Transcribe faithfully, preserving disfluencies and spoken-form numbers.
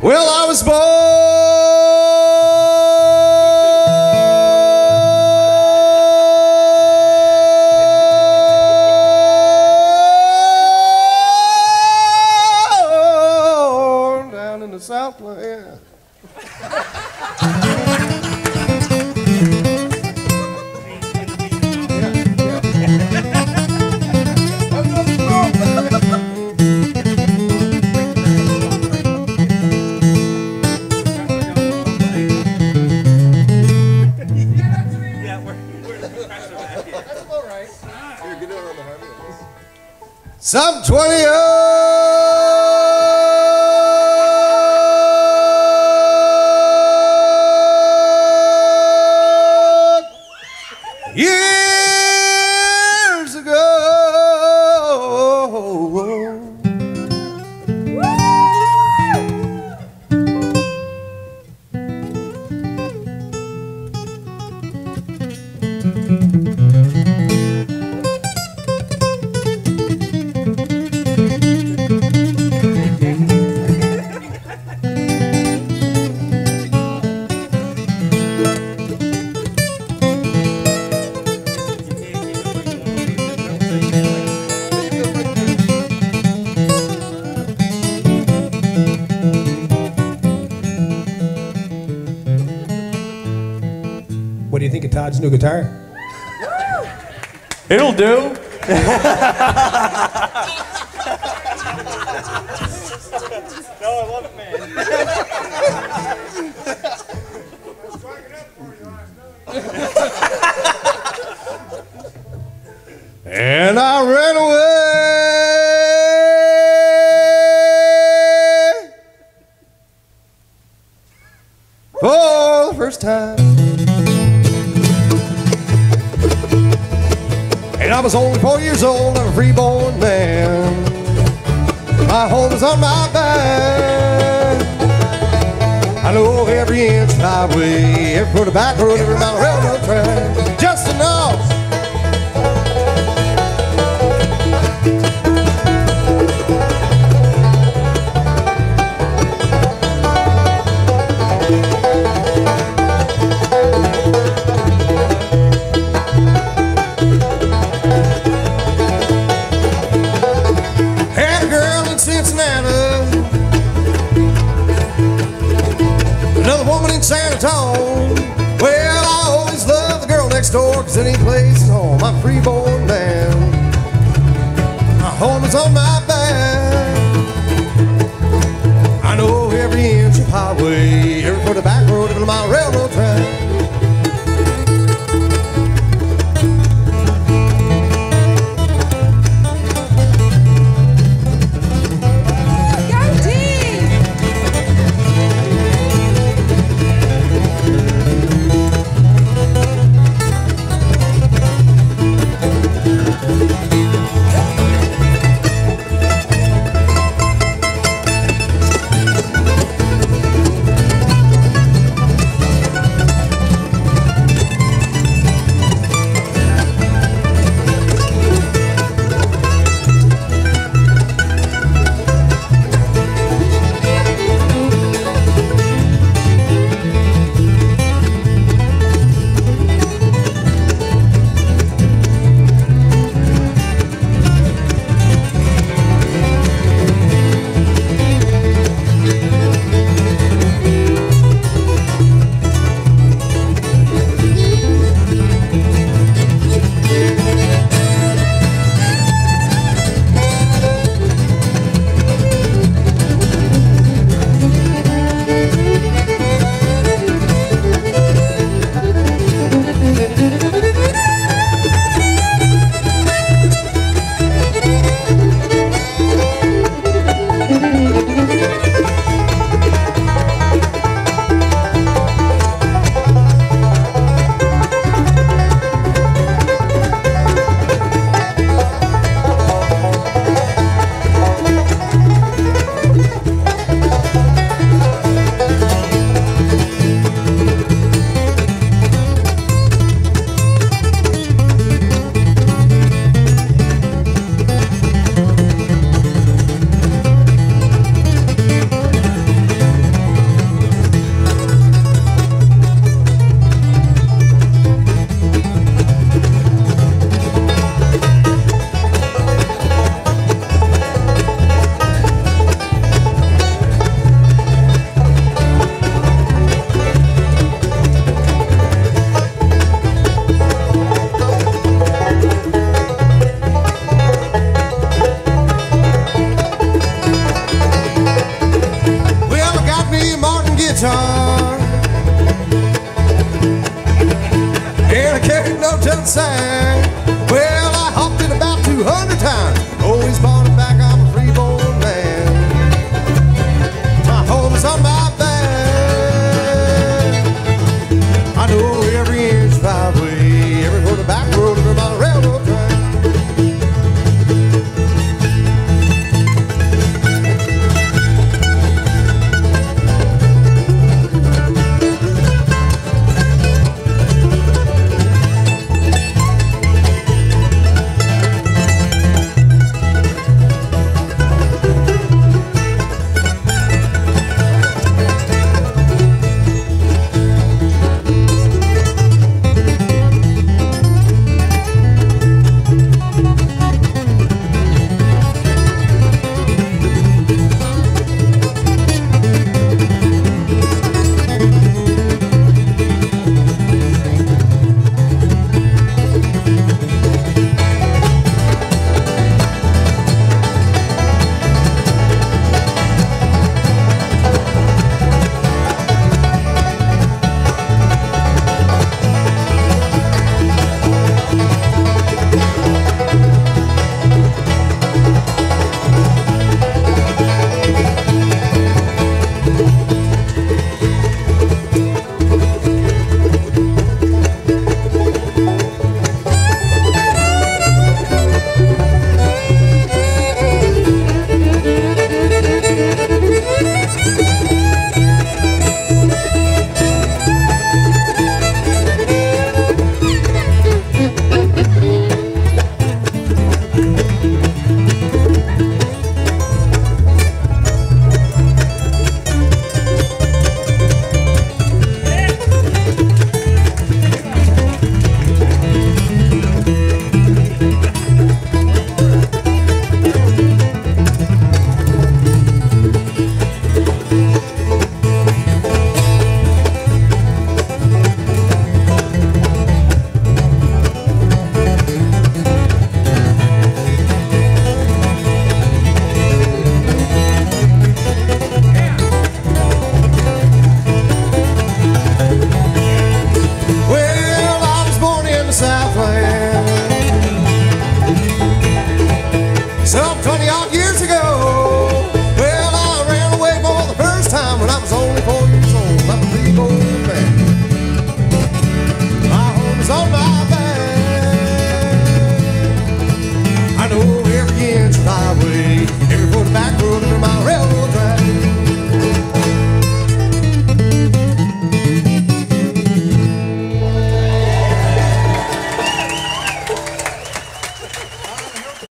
Well, I was born down in the Southland. Some twenty years ago. What do you think of Todd's new guitar? It'll do. No, I love it, man. And I ran away for the first time. And I was only four years old, I'm a freeborn man. My home is on my back. I know every inch of the highway, every foot of back road, every mile of railroad track. Just enough. Had a girl in Cincinnati, another woman in San Antonio. Well, I always loved the girl next door, cause any place is home. I'm a freeborn man. My home is on my back. I know every inch of highway, every foot of back road, every mile of railroad track. guitar, and I carried no tune sign. Well, I hopped it about two hundred times. Always bought a